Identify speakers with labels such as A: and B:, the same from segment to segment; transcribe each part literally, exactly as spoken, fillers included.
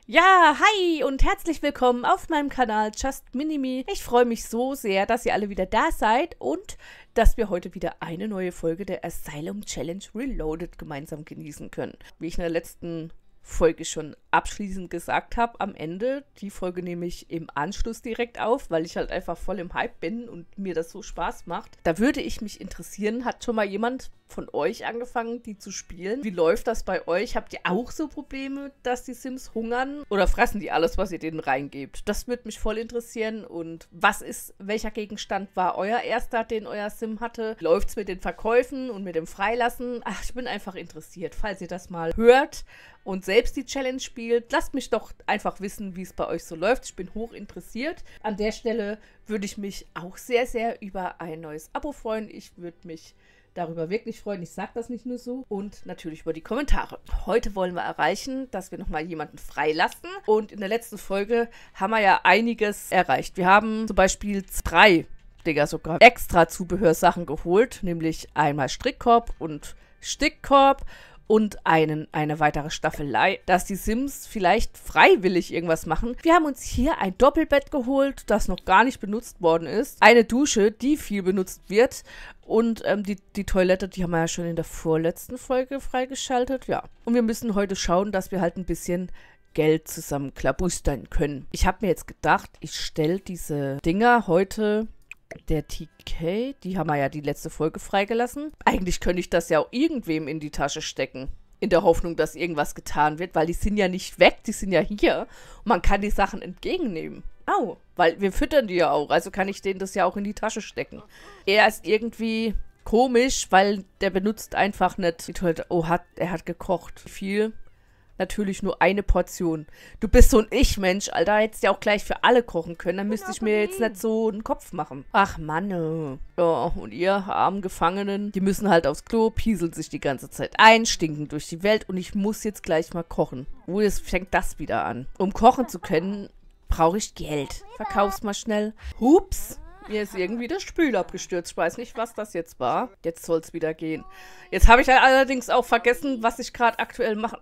A: Ja, hi und herzlich willkommen auf meinem Kanal Just Minimi. Ich freue mich so sehr, dass ihr alle wieder da seid und dass wir heute wieder eine neue Folge der Asylum Challenge Reloaded gemeinsam genießen können. Wie ich in der letzten Folge schon abschließend gesagt habe, am Ende, die Folge nehme ich im Anschluss direkt auf, weil ich halt einfach voll im Hype bin und mir das so Spaß macht. Da würde ich mich interessieren, hat schon mal jemand von euch angefangen, die zu spielen? Wie läuft das bei euch? Habt ihr auch so Probleme, dass die Sims hungern? Oder fressen die alles, was ihr denen reingebt? Das würde mich voll interessieren. Und was ist, welcher Gegenstand war euer erster, den euer Sim hatte? Läuft's mit den Verkäufen und mit dem Freilassen? Ach, ich bin einfach interessiert. Falls ihr das mal hört und selbst die Challenge spielt, lasst mich doch einfach wissen, wie es bei euch so läuft. Ich bin hoch interessiert. An der Stelle würde ich mich auch sehr, sehr über ein neues Abo freuen. Ich würde mich darüber wirklich freuen. Ich sage das nicht nur so. Und natürlich über die Kommentare. Heute wollen wir erreichen, dass wir nochmal jemanden freilassen. Und in der letzten Folge haben wir ja einiges erreicht. Wir haben zum Beispiel drei, Digga, sogar extra Zubehörsachen geholt. Nämlich einmal Strickkorb und Stickkorb. Und einen, eine weitere Staffelei, dass die Sims vielleicht freiwillig irgendwas machen. Wir haben uns hier ein Doppelbett geholt, das noch gar nicht benutzt worden ist. Eine Dusche, die viel benutzt wird. Und ähm, die, die Toilette, die haben wir ja schon in der vorletzten Folge freigeschaltet. Ja. Und wir müssen heute schauen, dass wir halt ein bisschen Geld zusammenklabustern können. Ich habe mir jetzt gedacht, ich stelle diese Dinger heute der T K, die haben wir ja die letzte Folge freigelassen. Eigentlich könnte ich das ja auch irgendwem in die Tasche stecken. In der Hoffnung, dass irgendwas getan wird, weil die sind ja nicht weg, die sind ja hier. Und man kann die Sachen entgegennehmen. Au, weil wir füttern die ja auch, also kann ich denen das ja auch in die Tasche stecken. Er ist irgendwie komisch, weil der benutzt einfach nicht die Toilette. Oh, hat, er hat gekocht. Viel. Natürlich nur eine Portion. Du bist so ein Ich-Mensch, Alter. Hättest ja auch gleich für alle kochen können. Dann müsste ich mir jetzt nicht so einen Kopf machen. Ach, Mann. Ja, und ihr armen Gefangenen, die müssen halt aufs Klo, pieseln sich die ganze Zeit ein, stinken durch die Welt und ich muss jetzt gleich mal kochen. Wo jetzt fängt das wieder an? Um kochen zu können, brauche ich Geld. Verkauf's mal schnell. Hups. Mir ist irgendwie das Spül abgestürzt. Ich weiß nicht, was das jetzt war. Jetzt soll's wieder gehen. Jetzt habe ich halt allerdings auch vergessen, was ich gerade aktuell mache.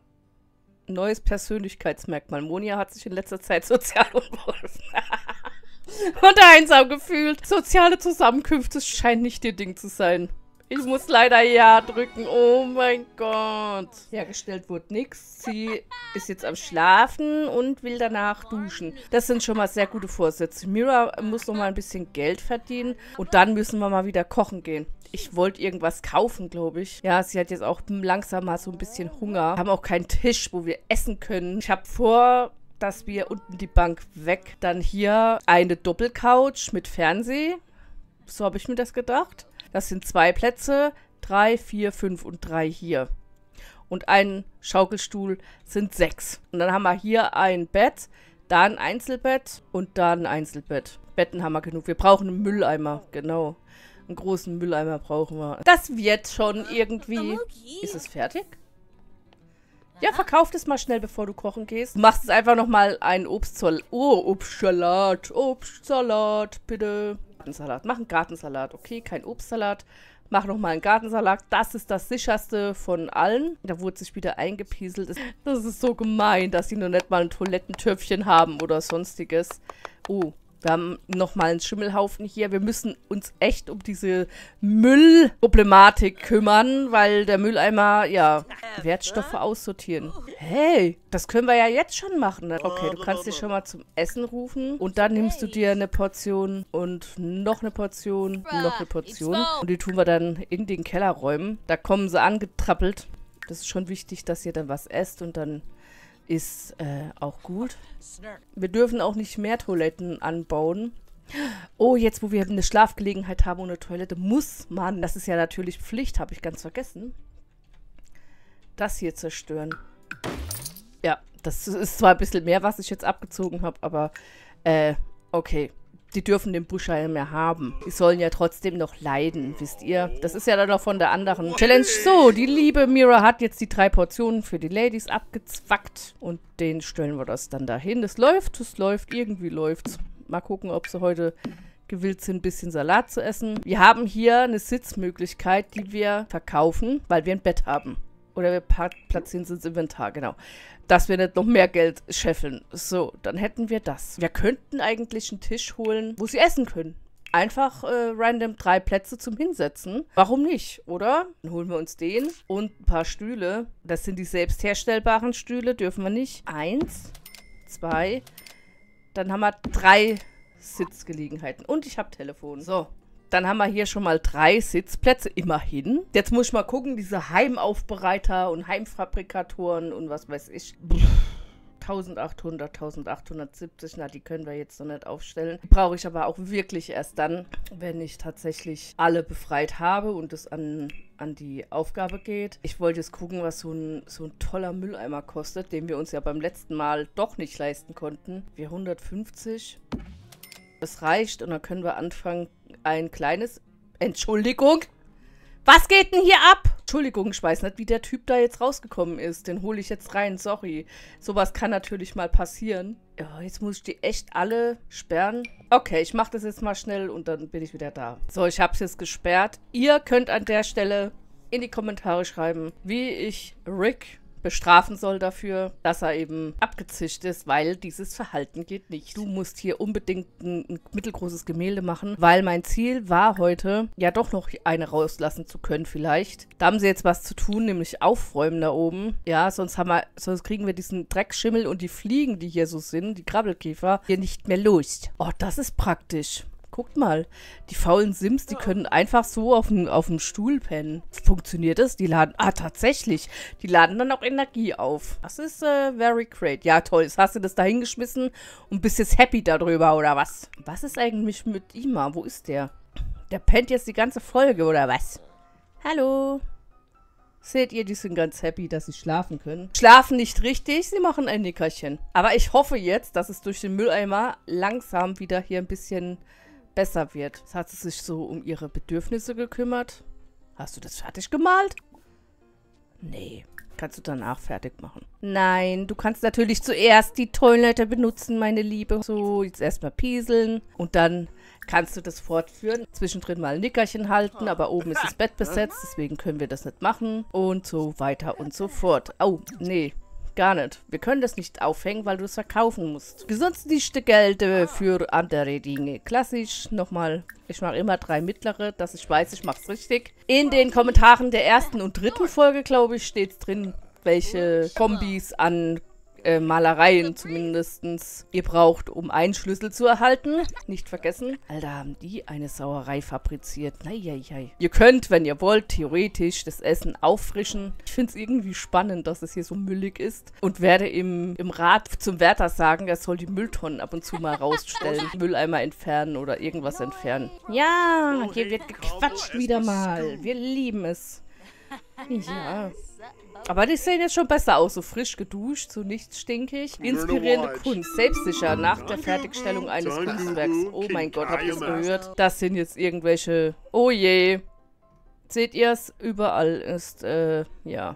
A: Neues Persönlichkeitsmerkmal. Monia hat sich in letzter Zeit sozial unbeholfen und einsam gefühlt. Soziale Zusammenkünfte scheint nicht ihr Ding zu sein. Ich muss leider Ja drücken. Oh mein Gott. Hergestellt wurde nichts. Sie ist jetzt am Schlafen und will danach duschen. Das sind schon mal sehr gute Vorsätze. Mira muss noch mal ein bisschen Geld verdienen und dann müssen wir mal wieder kochen gehen. Ich wollte irgendwas kaufen, glaube ich. Ja, sie hat jetzt auch langsam mal so ein bisschen Hunger. Wir haben auch keinen Tisch, wo wir essen können. Ich habe vor, dass wir unten die Bank weg, dann hier eine Doppelcouch mit Fernseh. So habe ich mir das gedacht. Das sind zwei Plätze, drei, vier, fünf und drei hier. Und ein Schaukelstuhl sind sechs. Und dann haben wir hier ein Bett, da ein Einzelbett und da ein Einzelbett. Betten haben wir genug. Wir brauchen einen Mülleimer, genau. Einen großen Mülleimer brauchen wir. Das wird schon irgendwie. Ist es fertig? Ja, verkauf das mal schnell, bevor du kochen gehst. Du machst jetzt einfach nochmal einen Obstsalat. Oh, Obstsalat. Obstsalat, bitte. Gartensalat. Mach einen Gartensalat. Okay, kein Obstsalat. Mach nochmal einen Gartensalat. Das ist das sicherste von allen. Da wurde sich wieder eingepieselt. Das ist so gemein, dass sie noch nicht mal ein Toilettentöpfchen haben oder sonstiges. Oh. Wir haben nochmal einen Schimmelhaufen hier. Wir müssen uns echt um diese Müllproblematik kümmern, weil der Mülleimer, ja, Wertstoffe aussortieren. Hey, das können wir ja jetzt schon machen. Okay, du kannst dich schon mal zum Essen rufen. Und dann nimmst du dir eine Portion und noch eine Portion, noch eine Portion. Und die tun wir dann in den Keller räumen. Da kommen sie angetrappelt. Das ist schon wichtig, dass ihr dann was esst und dann ist äh, auch gut. Wir dürfen auch nicht mehr Toiletten anbauen. Oh, jetzt, wo wir eine Schlafgelegenheit haben ohne Toilette, muss man, das ist ja natürlich Pflicht, habe ich ganz vergessen, das hier zerstören. Ja, das ist zwar ein bisschen mehr, was ich jetzt abgezogen habe, aber äh, okay. Die dürfen den Busch ja mehr haben. Die sollen ja trotzdem noch leiden, wisst ihr? Das ist ja dann noch von der anderen Challenge. So, die liebe Mira hat jetzt die drei Portionen für die Ladies abgezwackt. Und den stellen wir das dann dahin. Das läuft, das läuft, irgendwie läuft's. Mal gucken, ob sie heute gewillt sind, ein bisschen Salat zu essen. Wir haben hier eine Sitzmöglichkeit, die wir verkaufen, weil wir ein Bett haben. Oder wir platzieren es ins Inventar, genau. Dass wir nicht noch mehr Geld scheffeln. So, dann hätten wir das. Wir könnten eigentlich einen Tisch holen, wo sie essen können. Einfach äh, random drei Plätze zum Hinsetzen. Warum nicht, oder? Dann holen wir uns den und ein paar Stühle. Das sind die selbst herstellbaren Stühle, dürfen wir nicht. Eins, zwei, dann haben wir drei Sitzgelegenheiten. Und ich habe Telefon. So, dann haben wir hier schon mal drei Sitzplätze, immerhin. Jetzt muss ich mal gucken, diese Heimaufbereiter und Heimfabrikatoren und was weiß ich. eintausendachthundert, eintausendachthundertsiebzig, na, die können wir jetzt noch nicht aufstellen. Die brauche ich aber auch wirklich erst dann, wenn ich tatsächlich alle befreit habe und es an, an die Aufgabe geht. Ich wollte jetzt gucken, was so ein, so ein toller Mülleimer kostet, den wir uns ja beim letzten Mal doch nicht leisten konnten. vierhundertfünfzig. Das reicht und dann können wir anfangen, ein kleines... Entschuldigung! Was geht denn hier ab? Entschuldigung, ich weiß nicht, wie der Typ da jetzt rausgekommen ist. Den hole ich jetzt rein, sorry. Sowas kann natürlich mal passieren. Ja, jetzt muss ich die echt alle sperren. Okay, ich mache das jetzt mal schnell und dann bin ich wieder da. So, ich habe es jetzt gesperrt. Ihr könnt an der Stelle in die Kommentare schreiben, wie ich Rick bestrafen soll dafür, dass er eben abgezischt ist, weil dieses Verhalten geht nicht. Du musst hier unbedingt ein, ein mittelgroßes Gemälde machen, weil mein Ziel war heute, ja doch noch eine rauslassen zu können vielleicht. Da haben sie jetzt was zu tun, nämlich aufräumen da oben. Ja, sonst haben wir, sonst kriegen wir diesen Dreckschimmel und die Fliegen, die hier so sind, die Krabbelkäfer, hier nicht mehr los. Oh, das ist praktisch. Guckt mal, die faulen Sims, die können einfach so auf dem, auf dem Stuhl pennen. Funktioniert das? Die laden, ah, tatsächlich, die laden dann auch Energie auf. Das ist äh, very great. Ja, toll, jetzt hast du das da hingeschmissen und bist jetzt happy darüber, oder was? Was ist eigentlich mit Ima? Wo ist der? Der pennt jetzt die ganze Folge, oder was? Hallo? Seht ihr, die sind ganz happy, dass sie schlafen können. Schlafen nicht richtig, sie machen ein Nickerchen. Aber ich hoffe jetzt, dass es durch den Mülleimer langsam wieder hier ein bisschen besser wird. Jetzt hat sie sich so um ihre Bedürfnisse gekümmert. Hast du das fertig gemalt? Nee. Kannst du danach fertig machen. Nein, du kannst natürlich zuerst die Toilette benutzen, meine Liebe. So, jetzt erstmal pieseln. Und dann kannst du das fortführen. Zwischendrin mal ein Nickerchen halten, aber oben ist das Bett besetzt, deswegen können wir das nicht machen. Und so weiter und so fort. Oh, nee. Gar nicht. Wir können das nicht aufhängen, weil du es verkaufen musst. Sonst nicht Geld äh, für andere Dinge. Klassisch, nochmal, ich mache immer drei mittlere, dass ich weiß, ich mache es richtig. In den Kommentaren der ersten und dritten Folge, glaube ich, steht drin, welche Kombis an äh, Malereien zumindest ihr braucht, um einen Schlüssel zu erhalten. Nicht vergessen. Alter, haben die eine Sauerei fabriziert. Neieiei. Ihr könnt, wenn ihr wollt, theoretisch das Essen auffrischen. Ich finde es irgendwie spannend, dass es hier so müllig ist. Und werde im, im Rat zum Wärter sagen, er soll die Mülltonnen ab und zu mal rausstellen. Mülleimer entfernen oder irgendwas entfernen. Ja, hier wird gequatscht wieder mal. Wir lieben es. Ja. Aber die sehen jetzt schon besser aus. So frisch geduscht, so nicht stinkig. Inspirierende Kunst. Selbstsicher nach der Fertigstellung eines Kunstwerks. Oh mein Gott, habt ihr es gehört? Das sind jetzt irgendwelche... Oh je. Seht ihr es? Überall ist, äh, ja.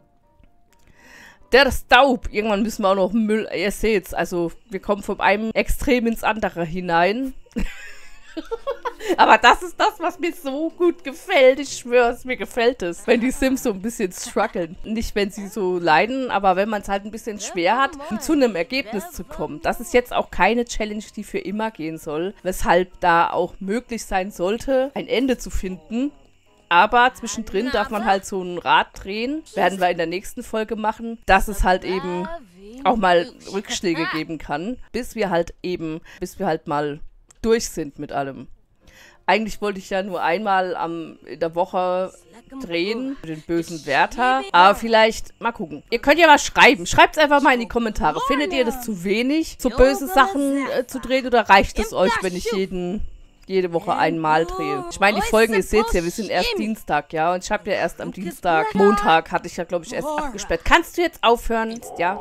A: Der Staub. Irgendwann müssen wir auch noch Müll... Ihr seht's, also wir kommen von einem Extrem ins andere hinein. Aber das ist das, was mir so gut gefällt. Ich schwör's, mir gefällt es. Wenn die Sims so ein bisschen strugglen. Nicht, wenn sie so leiden, aber wenn man es halt ein bisschen schwer hat, um zu einem Ergebnis zu kommen. Das ist jetzt auch keine Challenge, die für immer gehen soll. Weshalb da auch möglich sein sollte, ein Ende zu finden. Aber zwischendrin darf man halt so ein Rad drehen. Werden wir in der nächsten Folge machen. Dass es halt eben auch mal Rückschläge geben kann. Bis wir halt eben, bis wir halt mal durch sind mit allem. Eigentlich wollte ich ja nur einmal am, in der Woche drehen, den bösen Wärter. Aber vielleicht, mal gucken. Ihr könnt ja mal schreiben. Schreibt es einfach mal in die Kommentare. Findet ihr das zu wenig, so böse Sachen äh, zu drehen? Oder reicht es euch, wenn ich jeden, jede Woche einmal drehe? Ich meine, die Folgen, ihr seht ja, wir sind erst Dienstag, ja. Und ich habe ja erst am Dienstag, Montag hatte ich ja, glaube ich, erst abgesperrt. Kannst du jetzt aufhören? Ja.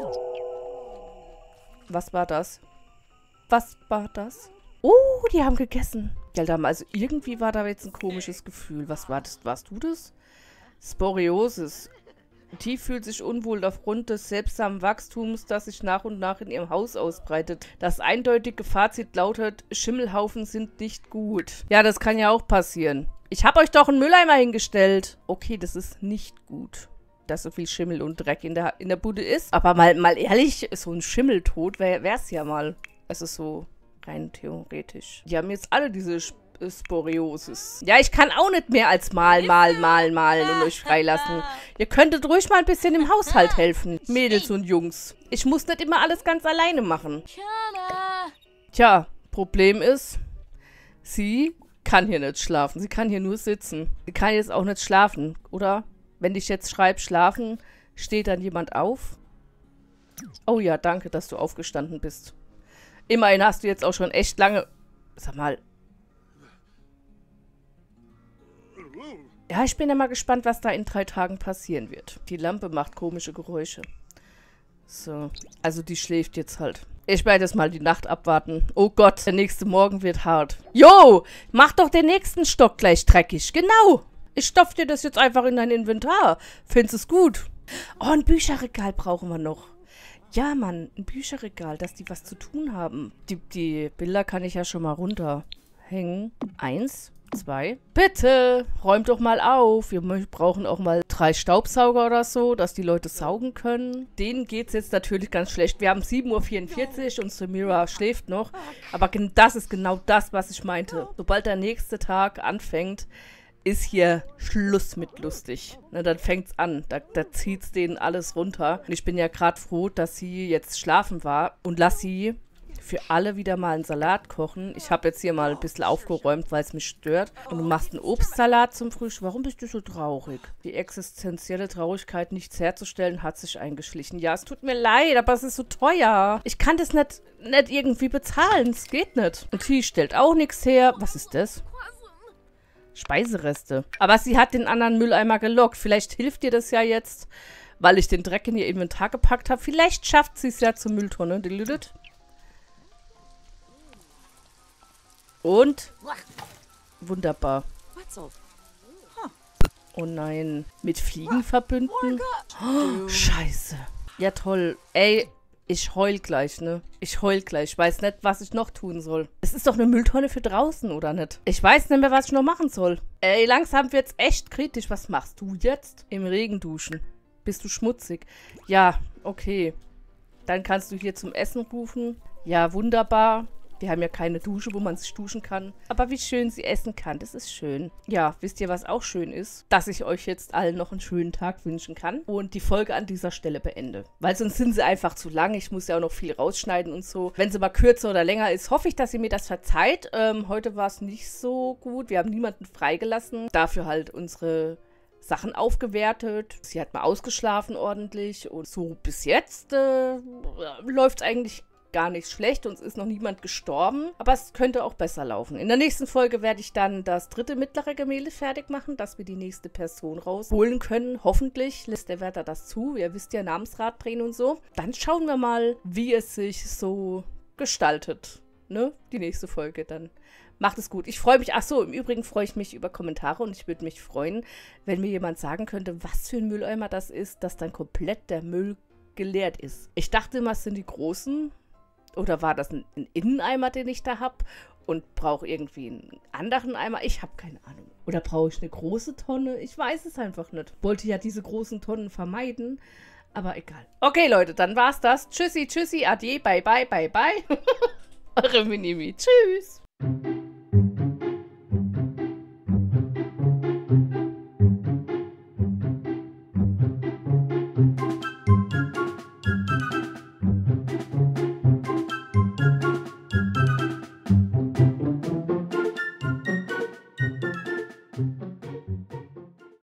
A: Was war das? Was war das? Oh, die haben gegessen. Ja, also irgendwie war da jetzt ein komisches Gefühl. Was war das? Warst du das? Sporiosis. Die fühlt sich unwohl aufgrund des seltsamen Wachstums, das sich nach und nach in ihrem Haus ausbreitet. Das eindeutige Fazit lautet, Schimmelhaufen sind nicht gut. Ja, das kann ja auch passieren. Ich habe euch doch einen Mülleimer hingestellt. Okay, das ist nicht gut. dass so viel Schimmel und Dreck in der, in der Bude ist. Aber mal, mal ehrlich, so ein Schimmeltod wäre es ja mal. Also so rein theoretisch. Die haben jetzt alle diese Sp Sporiosis. Ja, ich kann auch nicht mehr als malen, malen, malen, malen und euch freilassen. Ihr könntet ruhig mal ein bisschen im Haushalt helfen, Mädels und Jungs. Ich muss nicht immer alles ganz alleine machen. Tja, Problem ist, sie kann hier nicht schlafen. Sie kann hier nur sitzen. Sie kann jetzt auch nicht schlafen, oder? Wenn ich jetzt schreibe, schlafen, steht dann jemand auf? Oh ja, danke, dass du aufgestanden bist. Immerhin hast du jetzt auch schon echt lange... Sag mal... Ja, ich bin ja mal gespannt, was da in drei Tagen passieren wird. Die Lampe macht komische Geräusche. So, also die schläft jetzt halt. Ich werde jetzt mal die Nacht abwarten. Oh Gott, der nächste Morgen wird hart. Jo, mach doch den nächsten Stock gleich dreckig. Genau. Ich stopf dir das jetzt einfach in dein Inventar. Findest es gut? Oh, ein Bücherregal brauchen wir noch. Ja, Mann, ein Bücherregal, dass die was zu tun haben. Die, die Bilder kann ich ja schon mal runterhängen. Eins. Zwei. Bitte, räumt doch mal auf. Wir brauchen auch mal drei Staubsauger oder so, dass die Leute saugen können. Denen geht es jetzt natürlich ganz schlecht. Wir haben sieben Uhr vierundvierzig und Samira schläft noch. Aber das ist genau das, was ich meinte. Sobald der nächste Tag anfängt, ist hier Schluss mit lustig. Na, dann fängt's an. Da, da zieht's denen alles runter. Und ich bin ja gerade froh, dass sie jetzt schlafen war. Und lass sie für alle wieder mal einen Salat kochen. Ich habe jetzt hier mal ein bisschen aufgeräumt, weil es mich stört. Und du machst einen Obstsalat zum Frühstück. Warum bist du so traurig? Die existenzielle Traurigkeit, nichts herzustellen, hat sich eingeschlichen. Ja, es tut mir leid, aber es ist so teuer. Ich kann das nicht, nicht irgendwie bezahlen. Es geht nicht. Und die stellt auch nichts her. Was ist das? Speisereste. Aber sie hat den anderen Mülleimer gelockt. Vielleicht hilft dir das ja jetzt, weil ich den Dreck in ihr Inventar gepackt habe. Vielleicht schafft sie es ja zur Mülltonne. Deluded. Und? Wunderbar. Oh nein. Mit Fliegen verbünden? Oh, scheiße. Ja, toll. Ey, ich heul gleich, ne? Ich heul gleich. Ich weiß nicht, was ich noch tun soll. Es ist doch eine Mülltonne für draußen, oder nicht? Ich weiß nicht mehr, was ich noch machen soll. Ey, langsam wird's echt kritisch. Was machst du jetzt? Im Regen duschen. Bist du schmutzig? Ja, okay. Dann kannst du hier zum Essen rufen. Ja, wunderbar. Wir haben ja keine Dusche, wo man sich duschen kann. Aber wie schön sie essen kann, das ist schön. Ja, wisst ihr, was auch schön ist? Dass ich euch jetzt allen noch einen schönen Tag wünschen kann und die Folge an dieser Stelle beende. Weil sonst sind sie einfach zu lang. Ich muss ja auch noch viel rausschneiden und so. Wenn sie mal kürzer oder länger ist, hoffe ich, dass ihr mir das verzeiht. Ähm, heute war es nicht so gut. Wir haben niemanden freigelassen. Dafür halt unsere Sachen aufgewertet. Sie hat mal ausgeschlafen ordentlich. Und so bis jetzt äh, läuft es eigentlich gar nicht schlecht, uns ist noch niemand gestorben, aber es könnte auch besser laufen. In der nächsten Folge werde ich dann das dritte mittlere Gemälde fertig machen, dass wir die nächste Person rausholen können. Hoffentlich lässt der Wärter das zu. Ihr wisst ja, Namensrad drehen und so. Dann schauen wir mal, wie es sich so gestaltet. Ne? Die nächste Folge dann. Macht es gut. Ich freue mich, ach so, im Übrigen freue ich mich über Kommentare und ich würde mich freuen, wenn mir jemand sagen könnte, was für ein Mülleimer das ist, dass dann komplett der Müll geleert ist. Ich dachte immer, es sind die großen. Oder war das ein, ein Inneneimer, den ich da habe und brauche irgendwie einen anderen Eimer? Ich habe keine Ahnung. Oder brauche ich eine große Tonne? Ich weiß es einfach nicht. Wollte ja diese großen Tonnen vermeiden, aber egal. Okay, Leute, dann war's das. Tschüssi, tschüssi, adieu, bye, bye, bye, bye. Eure Minimi. Tschüss.